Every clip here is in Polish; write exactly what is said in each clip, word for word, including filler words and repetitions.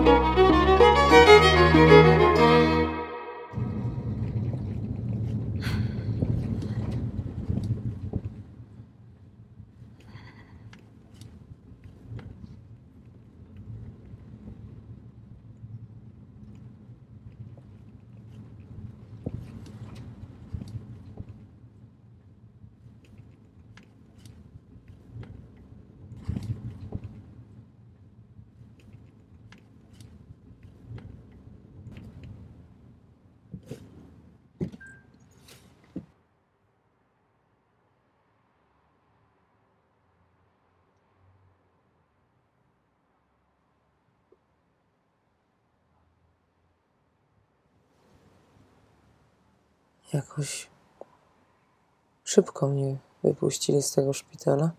Jakoś szybko mnie wypuścili z tego szpitala.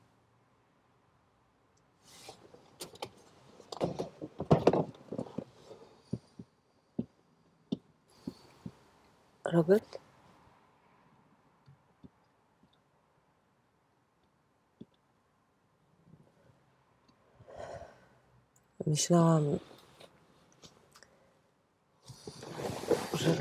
Robert? Myślałam, że...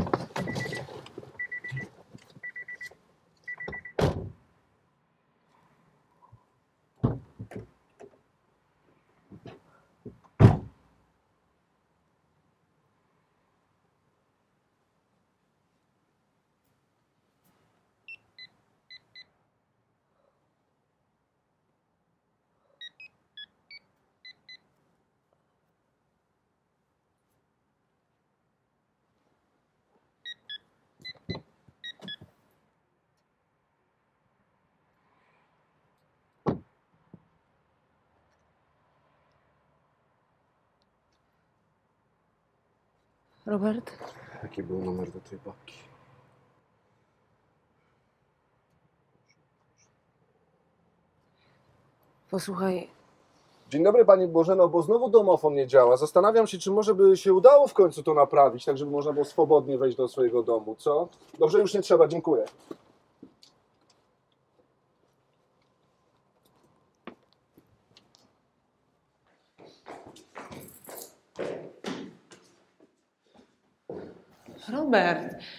Robert? Jaki był numer do tej babki? Posłuchaj, Dzień dobry Pani Bożeno, bo znowu domofon nie działa. Zastanawiam się, czy może by się udało w końcu to naprawić, tak żeby można było swobodnie wejść do swojego domu, co? Dobrze, już nie trzeba, dziękuję. Robert,